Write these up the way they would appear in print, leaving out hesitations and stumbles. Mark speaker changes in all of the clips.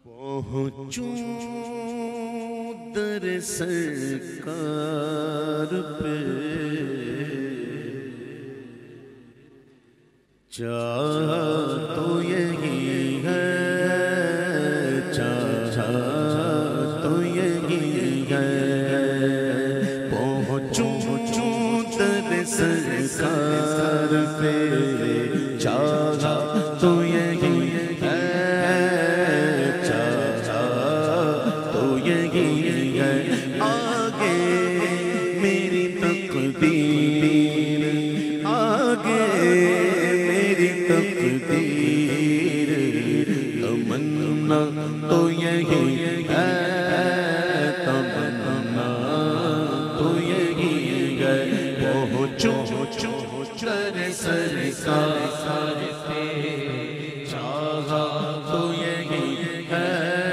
Speaker 1: پہنچوں در سرکار پہ چاہا تو یہی ہے چاہا تو یہی ہے پہنچوں در سرکار پہ چاہا تو یہی ہے چاہا تو یہی ہے آگے میری تقدیر آگے میری تقدیر تمنا تو یہی ہے تمنا تو یہی ہے پہنچوں در سرکار پہ چاہا تو یہی ہے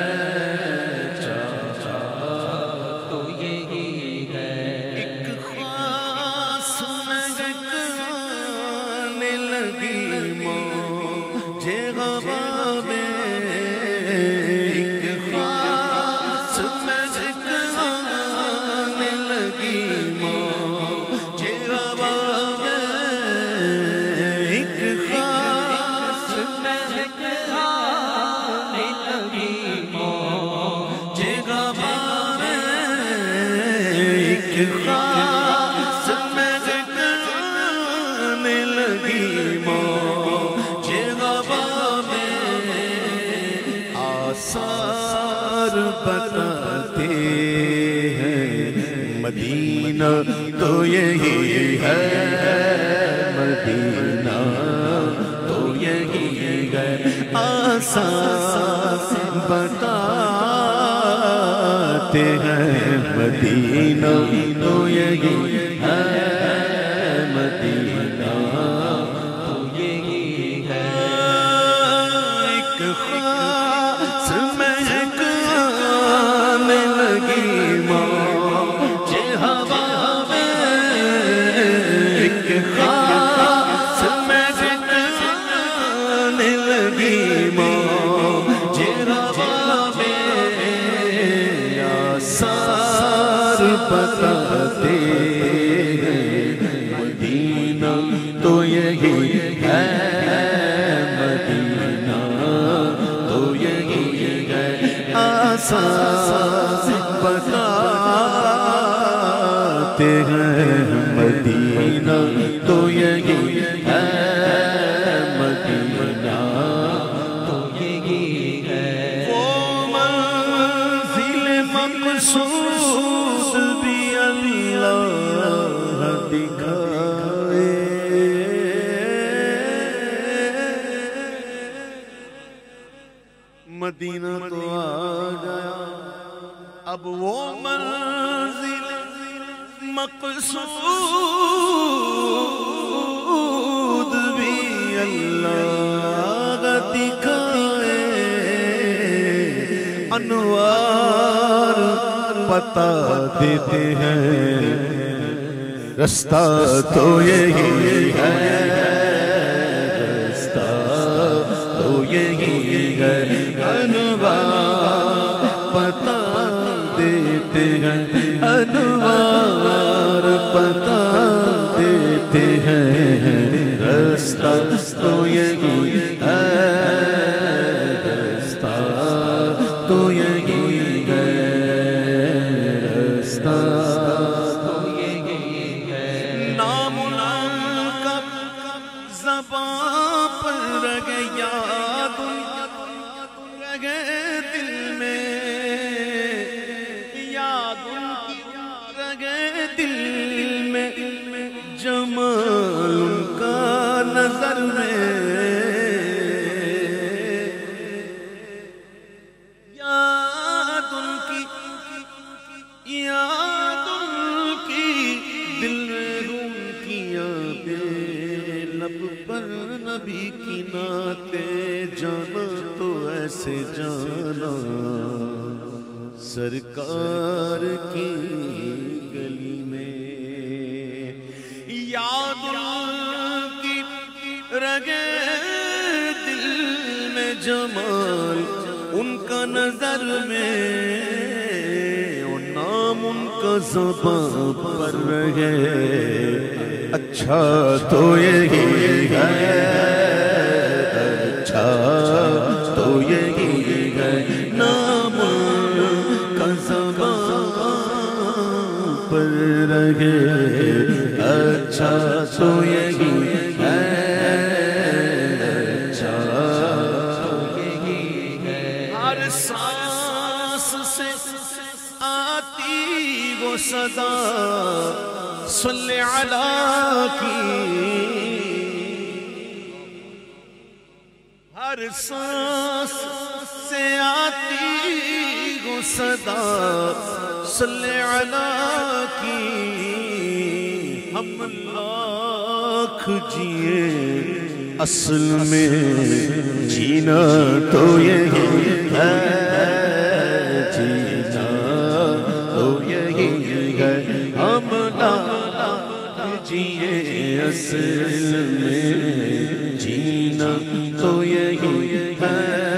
Speaker 1: چاہا تو یہی ہے ایک خاص مہک آنے لگی مجھے ہوا میں ایک خاص مہک آنے لگی مجھے ہوا میں ایک خاص مہک آنے لگی مجھے ہوا میں ایک خاص مہک آنے لگی مجھے ہوا میں آثار بتاتے ہیں مدینہ تو یہی ہے مدینہ تو یہی ہے آثار بتاتے ہیں مدینہ تو یہی ہے مدینہ تو یہی ہے ایک خاص مہک آنے لگی مجھے ہوا میں ایک خاص مہک آنے لگی مجھے ہوا میں آثار بتاتے ہیں مدینہ تو یہی ہے مدینہ تو یہی ہے آثار بتاتے ہیں مدینہ تو یہی ہے مدینہ تو یہی ہے وہ منزل مقصود بھی اللہ دکھائے مدینہ تو آ گیا اب وہ منزل مقصود بھی اللہ دکھائے انوار بتا دیتے ہیں رستہ تو یہی ہے رستہ تو یہی ہے انوار بتا دیتے ہیں انوار بتا دیتے ہیں رستہ تو یہی ہے رستہ تو یہی ہے رستہ تو یہی ہے نام کا زبان پر رگے یاد رگے دل میں یاد رگے دل میں جمال ان کا نظر میں یاد ان کی دل میں روم کیا بے لب پر نبی کی نعتیں جانا تو ایسے جانا سرکار کی گلی میں یاد کی رگے دل میں جمال ان کا نظر میں وہ نام ان کا زبان پر رہے اچھا تو یہی ہے اچھا تو یہی ہے نام کا زبان پر رہے اچھا تو یہی ہے اچھا تو یہی ہے ہر سانس سے آتی وہ صدا صلی علی کی ہر سانس سے آتی وہ صدا صلی علی کی ہم لاکھ جیے اصل میں جینا تو یہی ہے جینا تو یہی ہے ہم لاکھ جیے اصل میں جینا تو یہی ہے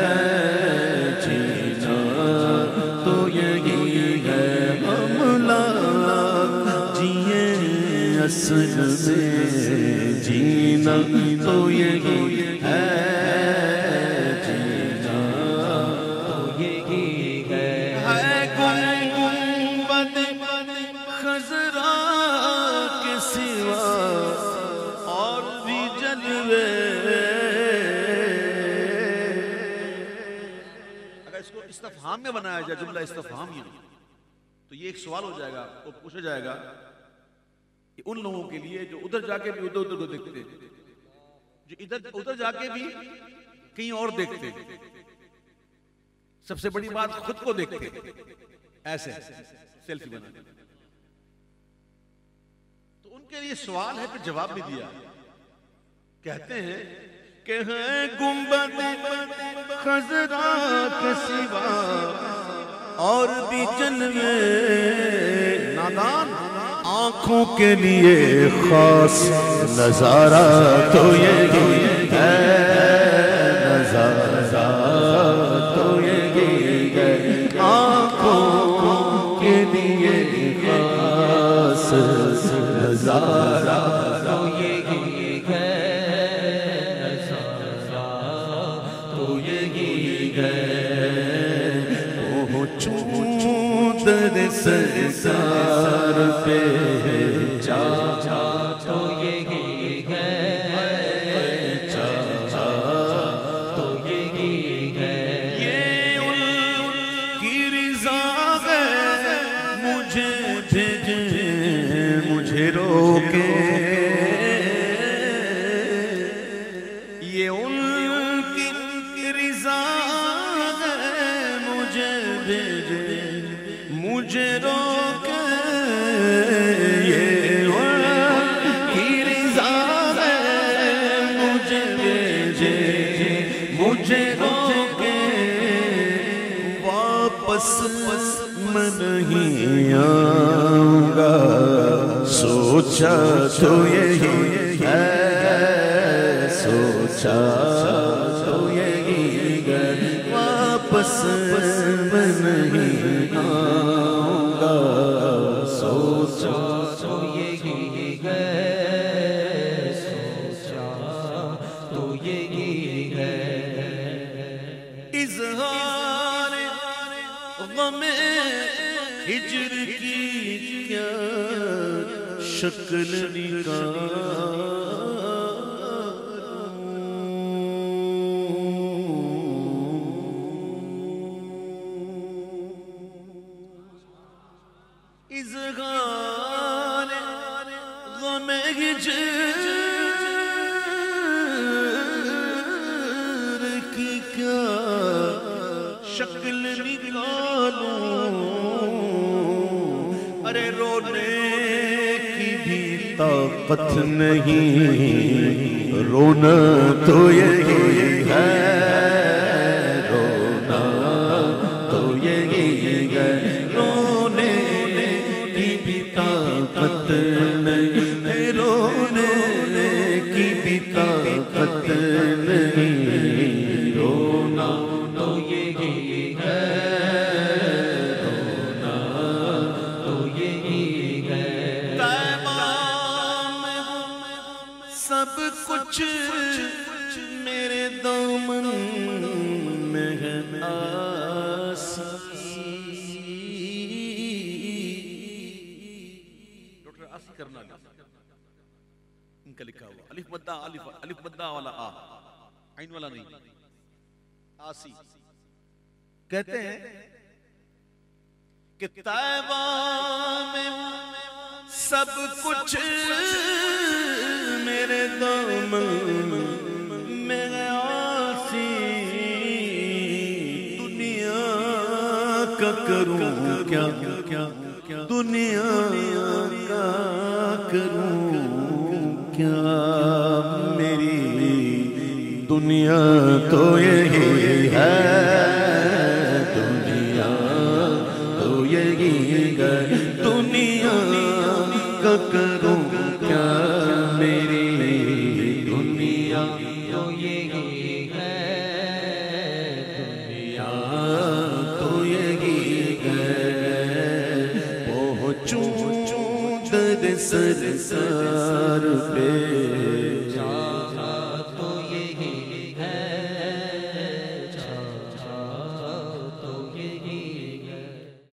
Speaker 1: جینا تو یہی ہے ہم لاکھ جیے اصل میں جینا تو یہی ہے جینا تو یہی ہے گنبد خضرا کے سوا اور بھی جلوے اگر اس کو استفہام میں بنایا جائے جملہ استفہامی تو یہ ایک سوال ہو جائے گا تو پوچھا جائے گا کہ ان لوگوں کے لیے جو ادھر جا کے بھی ادھر ادھر کو دیکھتے جو ادھر جا کے بھی کہیں اور دیکھتے سب سے بڑی بات خود کو دیکھتے ایسے سیلفی بنا تو ان کے لیے سوال ہے پھر جواب بھی دیا کہتے ہیں کہ ہے گنبد خضرا کے سوا اور بھی جلوے نادان آنکھوں کے لیے خاص نظارہ تو یہی ہے نظارہ تو یہی ہے آنکھوں کے لیے خاص نظارہ تو یہی ہے نظارہ تو یہی ہے پہنچوں در سرکار پہ جا تو یہی ہے جا تو یہی ہے یہ ان کی رضا ہے مجھے بھیجے مجھے روکے یہ ان کی رضا ہے مجھے بھیجے مجھے روکے یہ ان کی رضا ہے مجھے بھیجے مجھے روکے واپس میں نہیں آؤں گا سوچا تو یہی ہے سوچا تو یہی ہے واپس میں نہیں آؤں گا سوچا تو یہی ہے سوچا تو یہی ہے اظہار غم ہجر کی کیا شکل نکالوں اظہار غم ہجر کی کیا شکل نکالوں ارے رونے کی بھی طاقت نہیں رونا تو یہی ہے رونا تو یہی ہے رونے کی بھی طاقت نہیں رونے کی بھی طاقت نہیں رونا تو یہی کچھ میرے دامن میں ہے آسی. ڈاکٹر آسی کرنا ان کا لکھا ہوا الف مدہ الف مدہ والا آ عین والا نہیں آسی. کہتے ہیں کہ طیبہ میں سب کچھ میرے دامن میں آسی. دنیا کا کروں کیا دنیا کا کروں کیا میری دنیا تو یہی ہے. دنیا تو یہی ہے. دنیا کا کروں کیا میری دنیا تو یہی ہے. دنیا تو یہی ہے. پہنچوں در سرکار پہ